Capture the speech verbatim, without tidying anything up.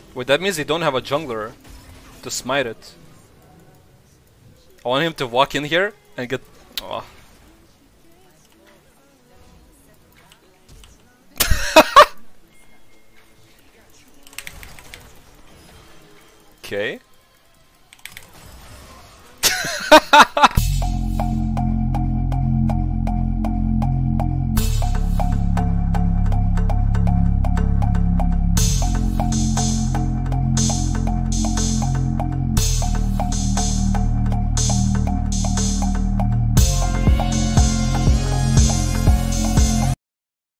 Wait, that means they don't have a jungler to smite it. I want him to walk in here and get... Oh. Okay.